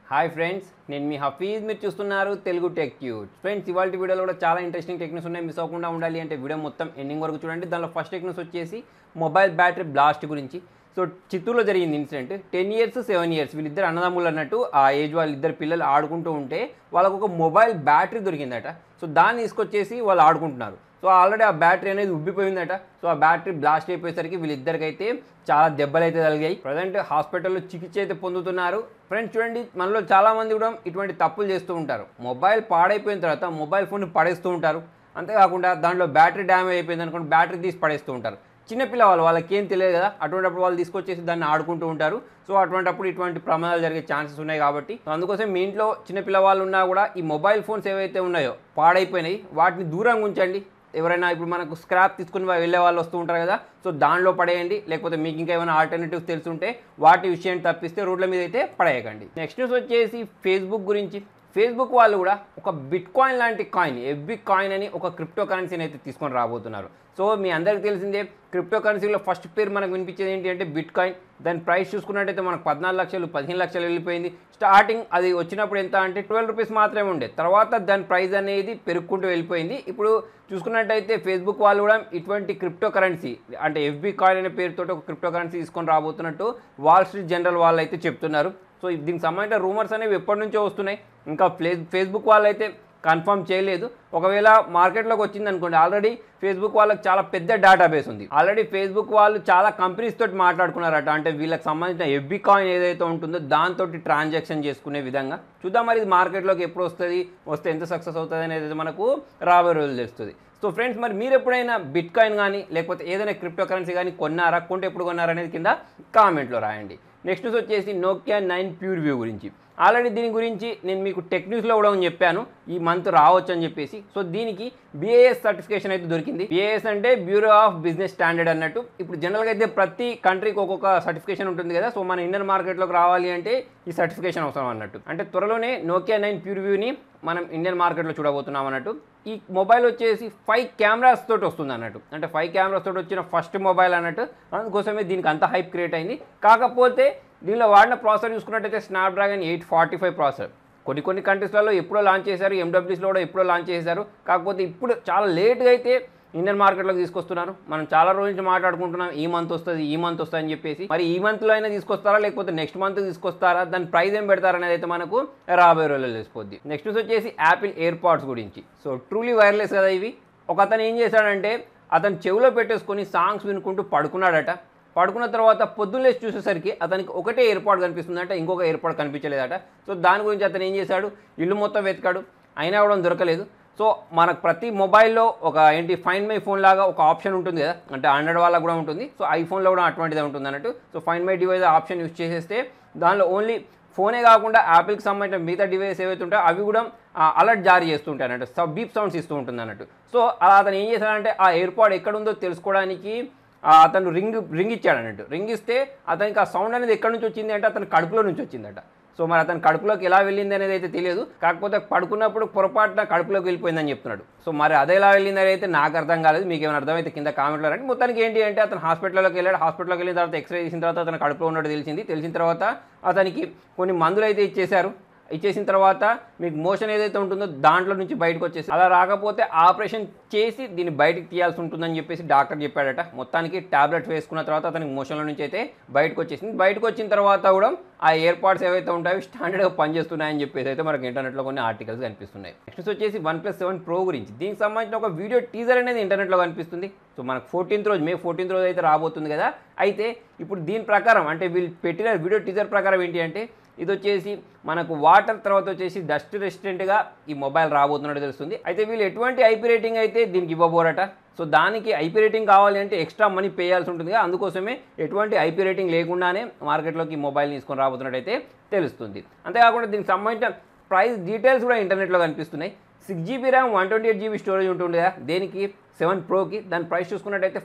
Hi friends, నేను మీ హఫీజ్. మీరు చూస్తున్నారు తెలుగు టెక్ ట్యూబ్. ఫ్రెండ్స్, ఇవాళ వీడియోలో కూడా చాలా ఇంట్రెస్టింగ్ టెక్నిక్స్ ఉన్నాయి. మిస్ అవ్వకుండా ఉండాలి అంటే వీడియో మొత్తం ఎండింగ్ వరకు చూడండి. దానిలో ఫస్ట్ టెక్నిక్స్ వచ్చేసి మొబైల్ బ్యాటరీ బ్లాస్ట్ గురించి. సో చిత్తూరులో జరిగింది ఇన్సిడెంట్. 10 years 7 years వీళ్ళిద్దరు అన్నదమ్ములు అన్నట్టు ఆ ఏజ్ వాళ్ళిద్దరు పిల్లలు ఆడుకుంటూ ఉంటే వాళ్ళకు ఒక మొబైల్ బ్యాటరీ దొరికిందట. సో దాన్ని తీసుకొచ్చేసి వాళ్ళు ఆడుకుంటున్నారు. సో ఆల్రెడీ ఆ బ్యాటరీ అనేది ఉబ్బిపోయిందట. సో ఆ బ్యాటరీ బ్లాస్ట్ అయిపోయేసరికి వీళ్ళిద్దరికైతే చాలా దెబ్బలు అయితే తగిలాయి. ప్రజెంట్ హాస్పిటల్లో చికిత్స అయితే పొందుతున్నారు. ఫ్రెండ్స్ చూడండి, మనలో చాలామంది కూడా ఇటువంటి తప్పులు చేస్తూ ఉంటారు. మొబైల్ పాడైపోయిన తర్వాత మొబైల్ ఫోన్ పడేస్తూ ఉంటారు. అంతేకాకుండా దాంట్లో బ్యాటరీ డ్యామేజ్ అయిపోయింది అనుకోండి, బ్యాటరీ తీసి పడేస్తూ ఉంటారు. చిన్నపిల్లవాళ్ళు, వాళ్ళకి ఏం తెలియదు కదా, అటువంటిప్పుడు వాళ్ళు తీసుకొచ్చేసి దాన్ని ఆడుకుంటూ ఉంటారు. సో అటువంటిప్పుడు ఇటువంటి ప్రమాదాలు జరిగే ఛాన్సెస్ ఉన్నాయి. కాబట్టి అందుకోసం మీ ఇంట్లో చిన్నపిల్లవాళ్ళు ఉన్నా కూడా ఈ మొబైల్ ఫోన్స్ ఏవైతే ఉన్నాయో పాడైపోయినాయి, వాటిని దూరంగా ఉంచండి. ఎవరైనా ఇప్పుడు మనకు స్క్రాప్ తీసుకుని వెళ్ళే వాళ్ళు వస్తూ ఉంటారు కదా, సో దానిలో పడేయండి. లేకపోతే మీకు ఇంకా ఏమైనా ఆల్టర్నేటివ్స్ తెలుసుంటే వాటి విషయాన్ని తప్పిస్తే రోడ్ల మీద అయితే పడేయకండి. నెక్స్ట్ న్యూస్ వచ్చేసి ఫేస్బుక్ గురించి. ఫేస్బుక్ వాళ్ళు కూడా ఒక బిట్ కాయిన్ లాంటి కాయిన్, ఎఫ్బి కాయిన్ అని ఒక క్రిప్టో కరెన్సీని అయితే తీసుకొని రాబోతున్నారు. సో మీ అందరికీ తెలిసిందే, క్రిప్టో కరెన్సీలో ఫస్ట్ పేరు మనకు వినిపించేది ఏంటి అంటే బిట్ కాయిన్. దాని ప్రైస్ చూసుకున్నట్టయితే మనకు 14 లక్షలు 15 లక్షలు వెళ్ళిపోయింది. స్టార్టింగ్ అది వచ్చినప్పుడు ఎంత అంటే 12 రూపీస్ మాత్రమే ఉండే. తర్వాత దాని ప్రైస్ అనేది పెరుగుకుంటూ వెళ్ళిపోయింది. ఇప్పుడు చూసుకున్నట్టయితే ఫేస్బుక్ వాళ్ళు కూడా ఇటువంటి క్రిప్టో కరెన్సీ అంటే ఎఫ్బి కాయిన్ అనే పేరుతో ఒక క్రిప్టో కరెన్సీ తీసుకొని రాబోతున్నట్టు వాల్ స్ట్రీట్ జనరల్ వాళ్ళు అయితే చెప్తున్నారు. సో దీనికి సంబంధించిన రూమర్స్ అనేవి ఎప్పటి నుంచో వస్తున్నాయి. ఇంకా ఫేస్బుక్ వాళ్ళు అయితే కన్ఫర్మ్ చేయలేదు. ఒకవేళ మార్కెట్లోకి వచ్చింది అనుకోండి, ఆల్రెడీ ఫేస్బుక్ వాళ్ళకి చాలా పెద్ద డేటాబేస్ ఉంది. ఆల్రెడీ ఫేస్బుక్ వాళ్ళు చాలా కంపెనీస్ తోటి మాట్లాడుకున్నారట. అంటే వీళ్ళకి సంబంధించిన ఎఫ్బి కాయిన్ ఏదైతే ఉంటుందో దాంతో ట్రాన్సాక్షన్ చేసుకునే విధంగా. చూద్దాం మరి ఇది మార్కెట్లోకి ఎప్పుడు వస్తుంది, వస్తే ఎంత సక్సెస్ అవుతుంది అనేది మనకు రాబోయే రోజులు తెలుస్తుంది. సో ఫ్రెండ్స్, మరి మీరు ఎప్పుడైనా బిట్ కాయిన్ కానీ లేకపోతే ఏదైనా క్రిప్టో కరెన్సీ కానీ కొన్నారా, కొంటే ఎప్పుడు కొన్నారా అనేది కింద కామెంట్లో రాయండి. నెక్స్ట్ న్యూస్ వచ్చేసి నోకియా 9 ప్యూర్వ్యూ గురించి. ఆల్రెడీ దీని గురించి నేను మీకు టెక్ న్యూస్లో కూడా చెప్పాను, ఈ మంత్ రావచ్చు అని చెప్పేసి. సో దీనికి BIS సర్టిఫికేషన్ అయితే దొరికింది. BIS అంటే బ్యూరో ఆఫ్ బిజినెస్ స్టాండర్డ్ అన్నట్టు. ఇప్పుడు జనరల్గా అయితే ప్రతి కంట్రీకి ఒక్కొక్క సర్టిఫికేషన్ ఉంటుంది కదా. సో మన ఇండియన్ మార్కెట్లోకి రావాలి అంటే ఈ సర్టిఫికేషన్ అవసరం అన్నట్టు. అంటే త్వరలోనే నోకియా 9 ప్యూర్వ్యూని మనం ఇండియన్ మార్కెట్లో చూడబోతున్నాం అన్నట్టు. ఈ మొబైల్ వచ్చేసి 5 కెమెరాస్ తోటి వస్తుంది అన్నట్టు. అంటే 5 కెమెరాస్ తోటి వచ్చిన ఫస్ట్ మొబైల్ అన్నట్టు. అందుకోసమే దీనికి అంత హైప్ క్రియేట్ అయింది. కాకపోతే దీనిలో వాడిన ప్రాసెసర్ చూసుకున్నట్టయితే స్నాప్డ్రాగన్ 845 ప్రాసెసర్. కొన్ని కంట్రీస్లలో ఎప్పుడో లాంచ్ చేశారు, MWCలో కూడా ఎప్పుడో లాంచ్ చేశారు. కాకపోతే ఇప్పుడు చాలా లేట్గా అయితే ఇండియన్ మార్కెట్లోకి తీసుకొస్తున్నారు. మనం చాలా రోజుల నుంచి మాట్లాడుకుంటున్నాం ఈ మంత్ వస్తుంది అని చెప్పేసి. మరి ఈ మంత్లో అయినా తీసుకొస్తారా లేకపోతే నెక్స్ట్ మంత్ తీసుకొస్తారా, దాని ప్రైస్ ఏం పెడతారనేది అయితే మనకు రాబోయే రోజుల్లో తెలిసిపోద్ది. నెక్స్ట్ వచ్చేసి యాపిల్ ఎయిర్పాడ్స్ గురించి. సో ట్రూలీ వైర్లెస్ కదా ఇవి. ఒక అతను ఏం చేశాడంటే అతను చెవిలో పెట్టేసుకొని సాంగ్స్ వినుకుంటూ పడుకున్నాడట. పడుకున్న తర్వాత పొద్దున్నేసి చూసేసరికి అతనికి ఒకటే ఎయిర్పాడ్ కనిపిస్తుందట, ఇంకొక ఎయిర్పాడ్ కనిపించలేదట. సో దాని గురించి అతను ఏం చేశాడు, ఇల్లు మొత్తం వెతికాడు, అయినా కూడా దొరకలేదు. సో మనకు ప్రతి మొబైల్లో ఒక ఫైండ్ మై ఫోన్ లాగా ఒక ఆప్షన్ ఉంటుంది కదా, అంటే ఆండ్రాయిడ్ వాళ్ళకు కూడా ఉంటుంది. సో ఐఫోన్లో కూడా అటువంటిదే ఉంటుంది అన్నట్టు. So find my device option use చేసేస్తే దానిలో ఓన్లీ ఫోనే కాకుండా యాపిల్కి సంబంధించిన మిగతా డివైస్ ఏవైతే ఉంటాయో అవి కూడా అలర్ట్ జారీ చేస్తుంటాయి అన్నట్టు, బీప్ సౌండ్స్ ఇస్తూ ఉంటుంది అన్నట్టు. సో అలా అతను ఏం చేశాడంటే ఆ ఎయిర్పాడ్ ఎక్కడుందో తెలుసుకోవడానికి అతను రింగ్ ఇచ్చాడు అన్నట్టు. రింగ్ ఇస్తే అతనికి ఆ సౌండ్ అనేది ఎక్కడి నుంచి వచ్చింది అంటే అతని కడుపులో నుంచి వచ్చిందట. సో మరి అతని కడుపులోకి ఎలా వెళ్ళింది అనేది అయితే తెలియదు. కాకపోతే పడుకున్నప్పుడు పొరపాటున కడుపులోకి వెళ్ళిపోయిందని చెప్తున్నాడు. సో మరి అదే ఎలా వెళ్ళింది అయితే నాకు అర్థం కాలేదు. మీకు ఏమైనా అర్థమైతే కింద కామెంట్లో రండి. మొత్తానికి ఏంటి అంటే అతను హాస్పిటల్లోకి వెళ్ళాడు. హాస్పిటల్లోకి వెళ్ళిన తర్వాత ఎక్స్రే చేసిన తర్వాత అతను కడుపులో ఉన్నట్టు తెలిసిన తర్వాత అతనికి కొన్ని మందులు అయితే ఇచ్చేసిన తర్వాత మీకు మోషన్ ఏదైతే ఉంటుందో దాంట్లో నుంచి బయటకు వచ్చేసి, అలా రాకపోతే ఆపరేషన్ చేసి దీన్ని బయటకు తీయాల్సి ఉంటుందని చెప్పేసి డాక్టర్ చెప్పాడట. మొత్తానికి టాబ్లెట్స్ వేసుకున్న తర్వాత అతనికి మోషన్లో నుంచి అయితే బయటకు వచ్చేసింది. బయటకు వచ్చిన తర్వాత కూడా ఆ ఎయిర్పాడ్స్ ఏవైతే ఉంటాయో స్టాండర్డ్గా పనిచేస్తున్నాయని చెప్పేసి అయితే మనకి ఇంటర్నెట్లో కొన్ని ఆర్టికల్స్ కనిపిస్తున్నాయి. నెక్స్ట్ వచ్చేసి OnePlus 7 Pro గురించి. దీనికి సంబంధించిన ఒక వీడియో టీజర్ అనేది ఇంటర్నెట్లో కనిపిస్తుంది. సో మనకు మే 14th రోజు అయితే రాబోతుంది కదా. అయితే ఇప్పుడు దీని ప్రకారం అంటే వీళ్ళు పెట్టిన వీడియో టీజర్ ప్రకారం ఏంటి అంటే ఇది వచ్చేసి మనకు వాటర్ తర్వాత వచ్చేసి డస్ట్ రెసిస్టెంట్గా ఈ మొబైల్ రాబోతున్నట్టు తెలుస్తుంది. అయితే వీళ్ళు ఎటువంటి ఐపీ రేటింగ్ అయితే దీనికి ఇవ్వబోరట. సో దానికి ఐపీ రేటింగ్ కావాలి అంటే ఎక్స్ట్రా మనీ పే చేయాల్సి ఉంటుంది. అందుకోసమే ఎటువంటి ఐపీ రేటింగ్ లేకుండానే మార్కెట్లోకి ఈ మొబైల్ తీసుకొని రాబోతున్నట్టు అయితే తెలుస్తుంది. అంతేకాకుండా దీనికి సంబంధించిన ప్రైస్ డీటెయిల్స్ కూడా ఇంటర్నెట్లో కనిపిస్తున్నాయి. 6GB ర్యామ్ 128GB స్టోరేజ్ ఉంటుంది కదా దేనికి 7 Proకి. దాని ప్రైస్ చూసుకున్నట్టయితే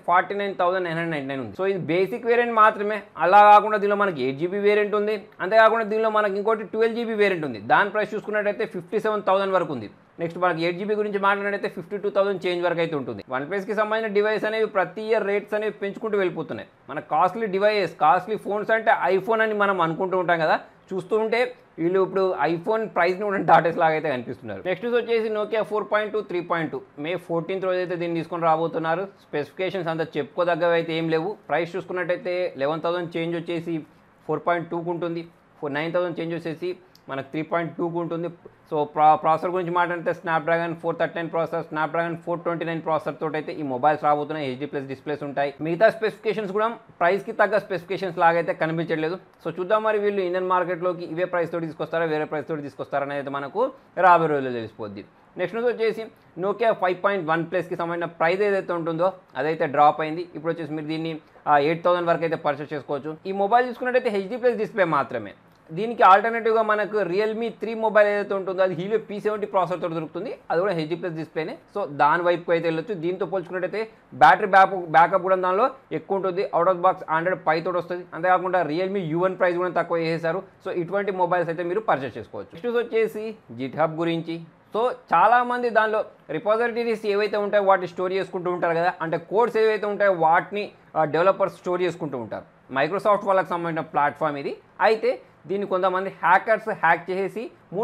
49,999 ఉంది. సో ఇది బేసిక్ వేరియంట్ మాత్రమే. అలా కాకుండా దీనిలో మనకి 8GB వేరియంట్ ఉంది. అంతేకాకుండా దీనిలో మనకి ఇంకోటి 12GB వేరియంట్ ఉంది. దాని ప్రైస్ చూసుకున్నట్టయితే 57,000 వరకు ఉంది. నెక్స్ట్ మనకి 8GB గురించి మాట్లాడితే 52,000 చేంజ్ వరకు అయితే ఉంటుంది. వన్ ప్లస్కి సంబంధించిన డివైస్ అనేవి ప్రతి ఇయర్ రేట్స్ అనేవి పెంచుకుంటూ వెళ్ళిపోతున్నాయి. మన కాస్ట్లీ డివైస్ కాస్ట్లీ ఫోన్స్ అంటే ఐఫోన్ అని మనం అనుకుంటూ ఉంటాం కదా, చూస్తూ ఉంటే వీళ్ళు ఇప్పుడు ఐఫోన్ ప్రైస్ని కూడా డాటెస్ లాగా అయితే కనిపిస్తున్నారు. నెక్స్ట్ వచ్చేసి నోకియా 4.2 3.2 May 14th రోజు అయితే దీన్ని తీసుకొని రాబోతున్నారు. స్పెసిఫికేషన్స్ అంతా చెప్పుకోదగ్గవి అయితే ఏం లేవు. ప్రైస్ చూసుకున్నట్టయితే 11,000 చేంజ్ వచ్చేసి 4.2కు ఉంటుంది, 9,000 చేంజ్ వచ్చేసి మనకు 3.2కు ఉంటుంది. సో ప్రాసెసర్ గురించి మాట్లాడితే స్నాప్డ్రాగన్ 439 ప్రాసెసర్, స్నాప్డ్రాగన్ 429 ప్రాసెసర్ తోటి అయితే ఈ మొబైల్స్ రాబోతున్నాయి. HD+ డిస్ప్లేస్ ఉంటాయి. మిగతా స్పెసిఫికేషన్స్ కూడా ప్రైస్కి తగ్గ స్పెసిఫికేషన్స్ లాగైతే కనిపించట్లేదు. సో చూద్దాం మరి వీళ్ళు ఇండియన్ మార్కెట్లోకి ఇవే ప్రైస్ తోటి తీసుకొస్తారా, వేరే ప్రైస్ తోటి తీసుకొస్తారా అనేది మనకు రాబోయే రోజుల్లో తెలిసిపోద్ది. నెక్స్ట్ వచ్చేసి నోకియా 5.1 సంబంధించిన ప్రైస్ ఏదైతే ఉంటుందో అదైతే డ్రాప్ అయింది. ఇప్పుడు వచ్చేసి మీరు దీన్ని 8,000 వరకు అయితే పర్చేస్ చేసుకోవచ్చు. ఈ మొబైల్ చూసుకున్నట్టయితే HD+ డిస్ప్లే మాత్రమే. దీనికి ఆల్టర్నేటివ్గా మనకు రియల్మీ 3 మొబైల్ ఏదైతే ఉంటుందో అది హీలియో P70 ప్రాసెసర్తో దొరుకుతుంది. అది కూడా HD+ డిస్ప్లేనే. సో దాని వైపుకి అయితే వెళ్ళొచ్చు. దీంతో పోల్చుకున్నట్టయితే బ్యాటరీ బ్యాకప్ కూడా దానిలో ఎక్కువ ఉంటుంది. Out of box Android Pie తోటి వస్తుంది. అంతేకాకుండా రియల్మీ U1 ప్రైస్ కూడా తక్కువ చేసేసారు. సో ఇటువంటి మొబైల్స్ అయితే మీరు పర్చేస్ చేసుకోవచ్చు. నెక్స్ట్ వచ్చేసి జిట్హబ్ గురించి. సో చాలామంది దానిలో రిపాజిటరీస్ ఏవైతే ఉంటాయో వాటిని స్టోర్ చేసుకుంటూ ఉంటారు కదా, అంటే కోడ్స్ ఏవైతే ఉంటాయో వాటిని డెవలపర్స్ స్టోర్ చేసుకుంటూ ఉంటారు. మైక్రోసాఫ్ట్ వాళ్ళకి సంబంధించిన ప్లాట్ఫామ్ ఇది. అయితే దీన్ని కొంతమంది హ్యాకర్స్ హ్యాక్ చేసి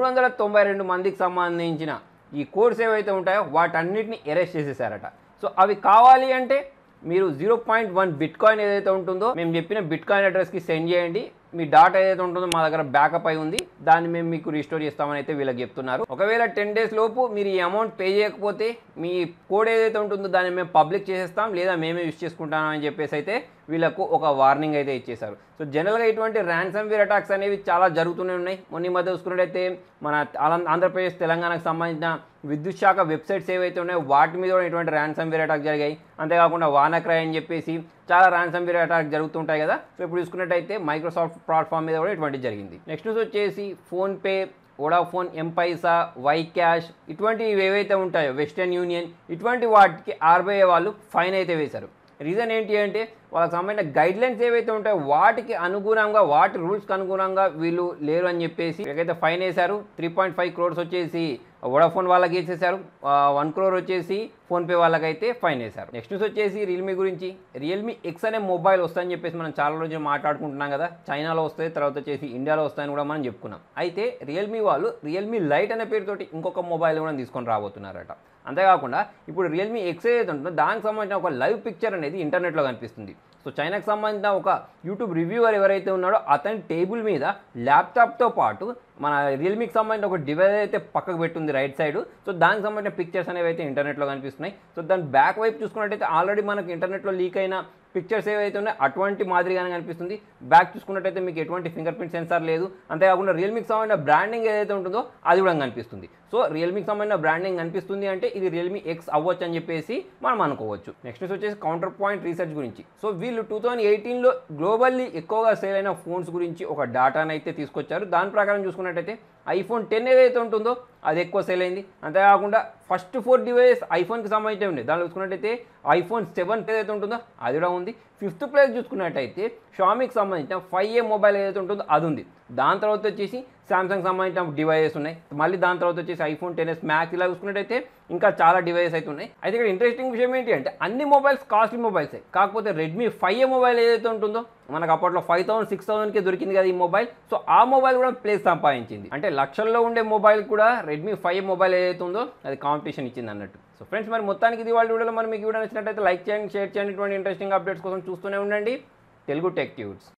392 మందికి సంబంధించిన ఈ కోడ్స్ ఏవైతే ఉంటాయో వాటన్నిటిని ఎరేస్ట్ చేసేసారట. సో అవి కావాలి అంటే మీరు 0.1 బిట్కాయిన్ ఏదైతే ఉంటుందో మేము చెప్పిన బిట్కాయిన్ అడ్రస్కి సెండ్ చేయండి. మీ డాటా ఏదైతే ఉంటుందో మా దగ్గర బ్యాకప్ అయి ఉంది, దాన్ని మేము మీకు రీస్టోర్ చేస్తామని అయితే వీళ్ళకి చెప్తున్నారు. ఒకవేళ 10 days లోపు మీరు ఈ అమౌంట్ పే చేయకపోతే మీ కోడ్ ఏదైతే ఉంటుందో దాన్ని మేము పబ్లిక్ చేసేస్తాం, లేదా మేమే యూజ్ చేసుకుంటాం అని చెప్పేసి అయితే వీళ్ళకు ఒక వార్నింగ్ అయితే ఇచ్చేశారు. సో జనరల్గా ఇటువంటి ర్యాన్సమ్వేర్ అటాక్స్ అనేవి చాలా జరుగుతూనే ఉన్నాయి. మొన్న మధ్య చూసుకున్నట్టయితే మన ఆంధ్రప్రదేశ్ తెలంగాణకు సంబంధించిన విద్యుత్ శాఖ వెబ్సైట్స్ ఏవైతే ఉన్నాయో వాటి మీద కూడా ఇటువంటి ర్యాన్సమ్వేర్ అటాక్ జరిగాయి. అంతేకాకుండా వానాక్రై అని చెప్పేసి చాలా ర్యాన్సమ్వేర్ అటాక్ జరుగుతుంటాయి కదా. సో ఇప్పుడు చూసుకున్నట్టయితే మైక్రోసాఫ్ట్ ప్లాట్ఫామ్ మీద కూడా ఇటువంటి జరిగింది. నెక్స్ట్ వచ్చేసి ఫోన్పే, వోడాఫోన్, ఎంపైసా, వైక్యాష్ ఇటువంటివి ఏవైతే ఉంటాయో వెస్టర్న్ యూనియన్ ఇటువంటి వాటికి RBI వాళ్ళు ఫైన్ అయితే వేశారు. రీజన్ ఏంటి అంటే వాళ్ళకి సంబంధించిన గైడ్లైన్స్ ఏవైతే ఉంటాయో వాటికి అనుగుణంగా వాటి రూల్స్కి అనుగుణంగా వీళ్ళు లేరు అని చెప్పేసి ఏదైతే ఫైన్ వేశారు. 3.5 crores వచ్చేసి వోడాఫోన్ వాళ్ళకి వేసేసారు, 1 crore వచ్చేసి ఫోన్పే వాళ్ళకైతే ఫైన్ వేశారు. నెక్స్ట్ వచ్చేసి రియల్మీ గురించి. రియల్మీ ఎక్స్ అనే మొబైల్ వస్తుందని చెప్పేసి మనం చాలా రోజులు మాట్లాడుకుంటున్నాం కదా. చైనాలో వస్తాయి, తర్వాత వచ్చేసి ఇండియాలో వస్తాయని కూడా మనం చెప్పుకున్నాం. అయితే రియల్మీ వాళ్ళు రియల్మీ లైట్ అనే పేరుతోటి ఇంకొక మొబైల్ కూడా తీసుకొని రాబోతున్నారట. అంతేకాకుండా ఇప్పుడు రియల్మీ ఎక్స్ ఏదైతే ఉంటుందో దానికి సంబంధించిన ఒక లైవ్ పిక్చర్ అనేది ఇంటర్నెట్లో కనిపిస్తుంది. సో చైనాకు సంబంధించిన ఒక యూట్యూబ్ రివ్యూవర్ ఎవరైతే ఉన్నాడో అతని టేబుల్ మీద ల్యాప్టాప్తో పాటు మన రియల్మీకి సంబంధించిన ఒక డివైస్ అయితే పక్కకు పెట్టుంది రైట్ సైడ్. సో దానికి సంబంధించిన పిక్చర్స్ అనేవి అయితే ఇంటర్నెట్లో కనిపిస్తున్నాయి. సో దాని బ్యాక్ వైపు చూసుకున్నట్టయితే ఆల్రెడీ మనకు ఇంటర్నెట్లో లీక్ అయిన పిక్చర్స్ ఏవైతే ఉన్నాయో అటువంటి మాదిరిగానే కనిపిస్తుంది. బ్యాక్ చూసుకున్నట్టయితే మీకు ఎటువంటి ఫింగర్ ప్రింట్ సెన్సార్ లేదు. అంతేకాకుండా రియల్మీకి సంబంధించిన బ్రాండింగ్ ఏదైతే ఉంటుందో అది కూడా కనిపిస్తుంది. సో రియల్మీకి సంబంధించిన బ్రాండింగ్ కనిపిస్తుంది అంటే ఇది రియల్మీ ఎక్స్ అవ్వచ్చు అని చెప్పేసి మనం అనుకోవచ్చు. నెక్స్ట్ వచ్చేసి కౌంటర్ పాయింట్ రీసెర్చ్ గురించి. సో వీళ్ళు 2018లో గ్లోబల్లీ ఎక్కువగా సేల్ అయిన ఫోన్స్ గురించి ఒక డాటాను అయితే తీసుకొచ్చారు. దాని ప్రకారం చూసుకున్నట్టయితే iPhone 10 ఏదైతే ఉంటుందో అది ఎక్కువ సేల్ అయింది. అంతేకాకుండా ఫస్ట్ 4 డివైస్ ఐఫోన్కి సంబంధించి ఉంది. దానిలో చూసుకున్నట్టయితే iPhone 7 ఏదైతే ఉంటుందో అది కూడా ఉంది. 5th ప్లేస్ చూసుకున్నట్టయితే షామీకి సంబంధించిన 5A మొబైల్ ఏదైతే ఉంటుందో అది ఉంది. దాని తర్వాత వచ్చేసి సామ్సంగ్ సంబంధించిన డివైసెస్ ఉన్నాయి. మళ్ళీ దాని తర్వాత వచ్చేసి iPhone XS Max ఇలా చూసుకున్నట్టయితే ఇంకా చాలా డివైసెస్ అయితే ఉన్నాయి. అయితే ఇక్కడ ఇంట్రెస్టింగ్ విషయం ఏంటి అంటే అన్ని మొబైల్స్ కాస్ట్లీ మొబైల్సే. కాకపోతే రెడ్మీ 5A మొబైల్ ఏదైతే ఉంటుందో మనకు అప్పట్లో 5,000 6,000కే దొరికింది కదా ఈ మొబైల్. సో ఆ మొబైల్ కూడా ప్లేస్ సంపాదించింది. అంటే లక్షల్లో ఉండే మొబైల్ కూడా రెడ్మీ 5A మొబైల్ ఏదైతే ఉందో అది కాంపిటీషన్ ఇచ్చింది అన్నట్టు. సో ఫ్రెండ్స్ మరి మొత్తానికి ఇది వాళ్ళ వీడియోలో మరి మీకు వీడియో నచ్చినట్టయితే లైక్ చేయండి, షేర్ చేయండి. ఇటువంటి ఇంట్రెస్టింగ్ అప్డేట్స్ కోసం చూస్తూనే ఉండండి తెలుగు టెక్ ట్యూట్స్.